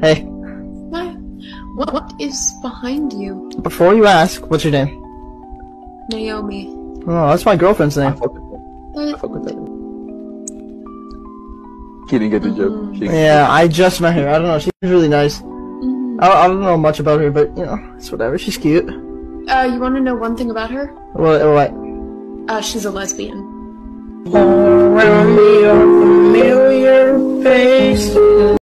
Hey. Hi. What is behind you? Before you ask, what's your name? Naomi. Oh, that's my girlfriend's name. I fuck with that. He didn't get the joke. Yeah, I just met her. I don't know. She's really nice. I don't know much about her, but you know, it's whatever. She's cute. You want to know one thing about her? What? She's a lesbian. Around me a familiar face.